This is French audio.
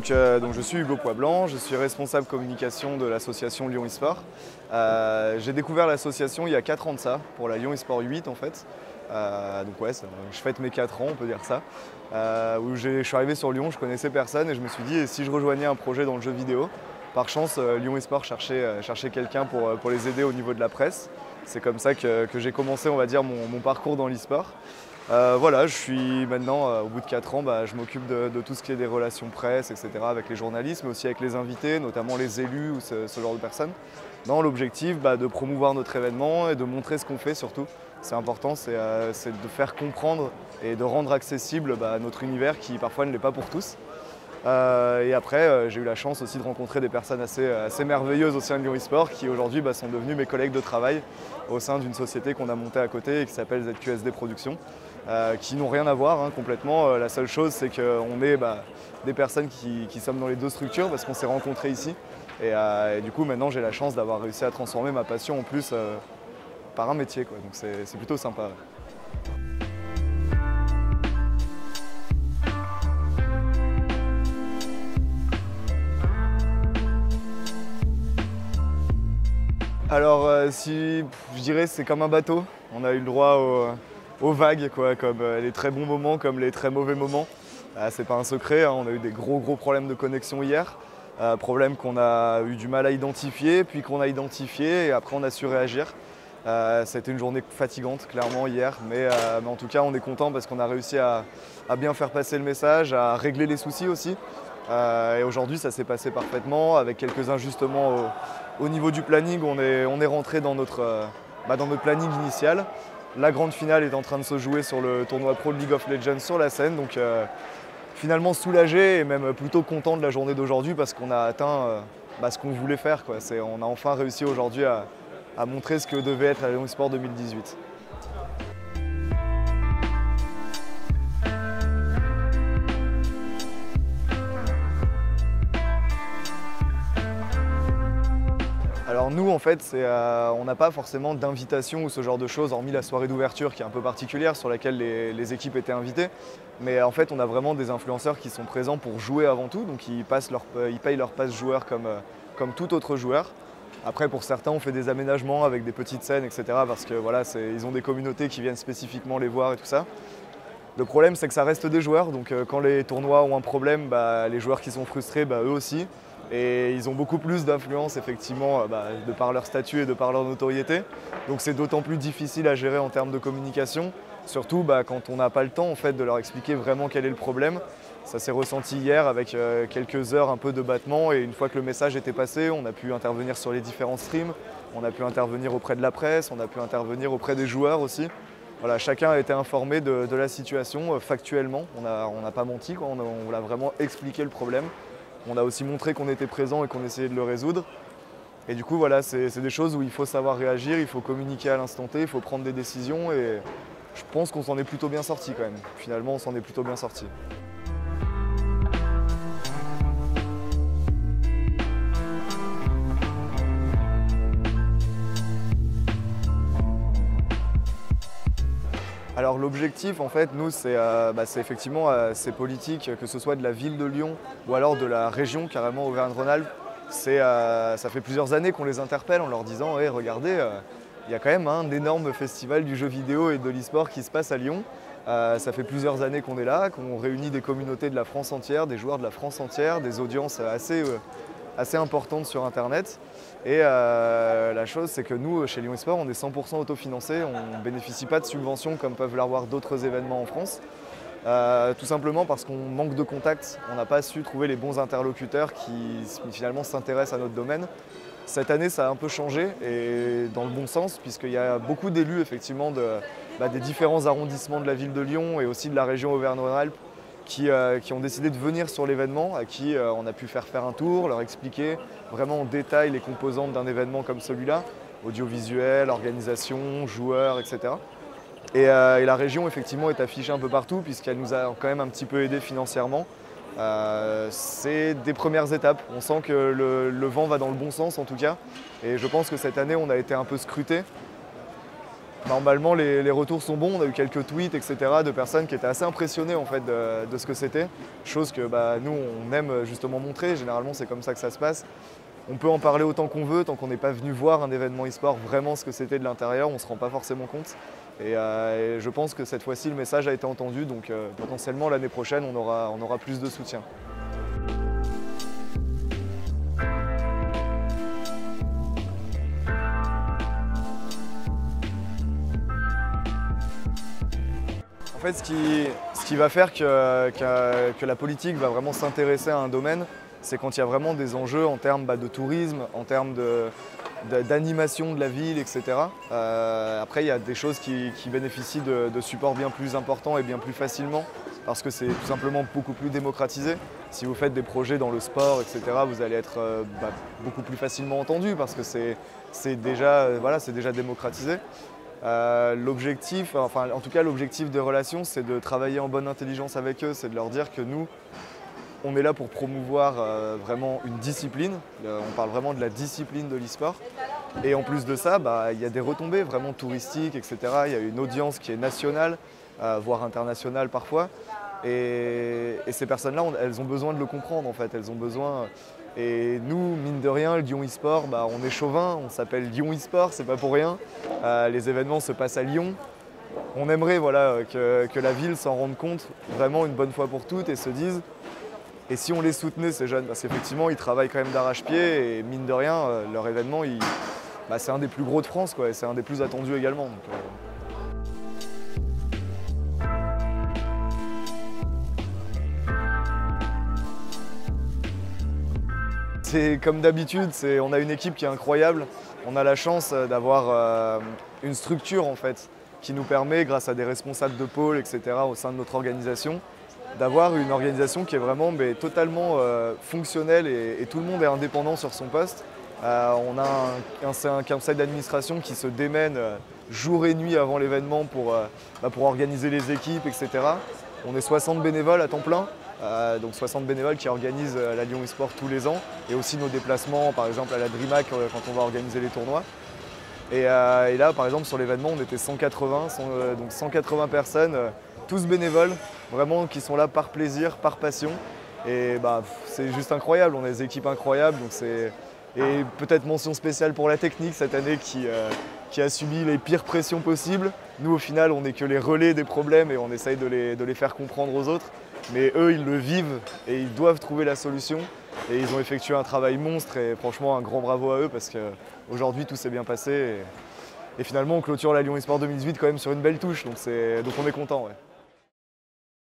Donc je suis Hugo Poisblanc, je suis responsable communication de l'association Lyon eSport. J'ai découvert l'association il y a 4 ans de ça, pour la Lyon eSport 8 en fait. Donc ouais, je fête mes 4 ans, on peut dire ça. Où je suis arrivé sur Lyon, je connaissais personne et je me suis dit, et si je rejoignais un projet dans le jeu vidéo? Par chance, Lyon eSport cherchait quelqu'un pour les aider au niveau de la presse. C'est comme ça que j'ai commencé, on va dire, mon parcours dans l'eSport. Voilà, je suis maintenant, au bout de 4 ans, je m'occupe de tout ce qui est des relations presse, etc. avec les journalistes, mais aussi avec les invités, notamment les élus ou ce genre de personnes. Dans l'objectif de promouvoir notre événement et de montrer ce qu'on fait surtout. C'est important, c'est de faire comprendre et de rendre accessible notre univers qui parfois ne l'est pas pour tous. Et après, j'ai eu la chance aussi de rencontrer des personnes assez merveilleuses au sein de Lyon eSport qui aujourd'hui sont devenues mes collègues de travail au sein d'une société qu'on a montée à côté et qui s'appelle ZQSD Productions, qui n'ont rien à voir complètement. La seule chose, c'est qu'on est des personnes qui sommes dans les deux structures parce qu'on s'est rencontrés ici. Et du coup, maintenant, j'ai la chance d'avoir réussi à transformer ma passion en plus par un métier, quoi. Donc c'est plutôt sympa. Alors, je dirais c'est comme un bateau. On a eu le droit aux vagues, quoi, comme les très bons moments comme les très mauvais moments. C'est pas un secret, hein, on a eu des gros problèmes de connexion hier. Problèmes qu'on a eu du mal à identifier, puis qu'on a identifié et après on a su réagir. C'était une journée fatigante, clairement, hier, mais en tout cas on est content parce qu'on a réussi à bien faire passer le message, à régler les soucis aussi. Et aujourd'hui ça s'est passé parfaitement avec quelques ajustements au niveau du planning. On est rentré dans notre planning initial. La grande finale est en train de se jouer sur le tournoi Pro de League of Legends sur la scène. Donc finalement soulagé et même plutôt content de la journée d'aujourd'hui parce qu'on a atteint ce qu'on voulait faire, quoi. On a enfin réussi aujourd'hui à montrer ce que devait être la Lyon eSport 2018. Alors nous en fait, on n'a pas forcément d'invitation ou ce genre de choses, hormis la soirée d'ouverture qui est un peu particulière sur laquelle les équipes étaient invitées. Mais en fait on a vraiment des influenceurs qui sont présents pour jouer avant tout, donc ils payent leur passe joueur comme tout autre joueur. Après pour certains on fait des aménagements avec des petites scènes, etc. parce que voilà, ils ont des communautés qui viennent spécifiquement les voir et tout ça. Le problème c'est que ça reste des joueurs, donc quand les tournois ont un problème, les joueurs qui sont frustrés, eux aussi. Et ils ont beaucoup plus d'influence effectivement de par leur statut et de par leur notoriété. Donc c'est d'autant plus difficile à gérer en termes de communication, surtout quand on n'a pas le temps en fait, de leur expliquer vraiment quel est le problème. Ça s'est ressenti hier avec quelques heures un peu de battement et une fois que le message était passé, on a pu intervenir sur les différents streams, on a pu intervenir auprès de la presse, on a pu intervenir auprès des joueurs aussi. Voilà, chacun a été informé de la situation factuellement, on n'a pas menti, quoi. On a vraiment expliqué le problème. On a aussi montré qu'on était présent et qu'on essayait de le résoudre. Et du coup, voilà, c'est des choses où il faut savoir réagir, il faut communiquer à l'instant T, il faut prendre des décisions et je pense qu'on s'en est plutôt bien sorti quand même. Finalement, on s'en est plutôt bien sorti. Alors l'objectif en fait, nous, c'est effectivement ces politiques, que ce soit de la ville de Lyon ou alors de la région carrément Auvergne-Rhône-Alpes. Ça fait plusieurs années qu'on les interpelle en leur disant hey, regardez, il y a quand même un énorme festival du jeu vidéo et de l'e-sport qui se passe à Lyon. Ça fait plusieurs années qu'on est là, qu'on réunit des communautés de la France entière, des joueurs de la France entière, des audiences assez importantes sur Internet. Et la chose, c'est que nous, chez Lyon eSport, on est 100% autofinancé, on ne bénéficie pas de subventions comme peuvent l'avoir d'autres événements en France. Tout simplement parce qu'on manque de contacts, on n'a pas su trouver les bons interlocuteurs qui finalement s'intéressent à notre domaine. Cette année, ça a un peu changé et dans le bon sens, puisqu'il y a beaucoup d'élus effectivement des différents arrondissements de la ville de Lyon et aussi de la région Auvergne-Rhône-Alpes qui ont décidé de venir sur l'événement, à qui on a pu faire un tour, leur expliquer vraiment en détail les composantes d'un événement comme celui-là, audiovisuel, organisation, joueurs, etc. Et la région effectivement est affichée un peu partout puisqu'elle nous a quand même un petit peu aidé financièrement. C'est des premières étapes, on sent que le vent va dans le bon sens en tout cas et je pense que cette année on a été un peu scruté. Normalement, les retours sont bons. On a eu quelques tweets, etc., de personnes qui étaient assez impressionnées en fait, de ce que c'était. Chose que nous, on aime justement montrer. Généralement, c'est comme ça que ça se passe. On peut en parler autant qu'on veut, tant qu'on n'est pas venu voir un événement e-sport vraiment ce que c'était de l'intérieur, on ne se rend pas forcément compte. Et je pense que cette fois-ci, le message a été entendu, donc potentiellement l'année prochaine, on aura plus de soutien. En fait, ce qui va faire que la politique va vraiment s'intéresser à un domaine, c'est quand il y a vraiment des enjeux en termes de tourisme, en termes d'animation de la ville, etc. Après, il y a des choses qui bénéficient de supports bien plus importants et bien plus facilement, parce que c'est tout simplement beaucoup plus démocratisé. Si vous faites des projets dans le sport, etc., vous allez être beaucoup plus facilement entendu, parce que c'est déjà démocratisé. L'objectif, enfin en tout cas l'objectif des relations, c'est de travailler en bonne intelligence avec eux, c'est de leur dire que nous, on est là pour promouvoir vraiment une discipline, on parle vraiment de la discipline de l'e-sport. Et en plus de ça, il y a des retombées vraiment touristiques, etc. Il y a une audience qui est nationale, voire internationale parfois. Et ces personnes-là, elles ont besoin de le comprendre en fait, elles ont besoin. Et nous, mine de rien, le Lyon e-sport, on est chauvin, on s'appelle Lyon e-sport, c'est pas pour rien. Les événements se passent à Lyon. On aimerait que la ville s'en rende compte vraiment une bonne fois pour toutes et se dise, et si on les soutenait ces jeunes, parce qu'effectivement ils travaillent quand même d'arrache-pied et mine de rien, leur événement, c'est un des plus gros de France, quoi, et c'est un des plus attendus également. Donc, c'est comme d'habitude, on a une équipe qui est incroyable. On a la chance d'avoir une structure en fait, qui nous permet, grâce à des responsables de pôle, etc., au sein de notre organisation, d'avoir une organisation qui est vraiment totalement fonctionnelle et tout le monde est indépendant sur son poste. On a un conseil d'administration qui se démène jour et nuit avant l'événement pour organiser les équipes, etc. On est 60 bénévoles à temps plein. Donc 60 bénévoles qui organisent la Lyon e-sport tous les ans et aussi nos déplacements par exemple à la DreamHack quand on va organiser les tournois. Et là par exemple sur l'événement on était 180, donc 180 personnes, tous bénévoles, vraiment qui sont là par plaisir, par passion. Et c'est juste incroyable, on a des équipes incroyables. Donc et peut-être mention spéciale pour la technique cette année qui a subi les pires pressions possibles. Nous au final on n'est que les relais des problèmes et on essaye de les faire comprendre aux autres. Mais eux, ils le vivent et ils doivent trouver la solution. Et ils ont effectué un travail monstre et franchement, un grand bravo à eux parce qu'aujourd'hui, tout s'est bien passé. Et finalement, on clôture la Lyon e-sport 2018 quand même sur une belle touche. Donc on est content. Ouais.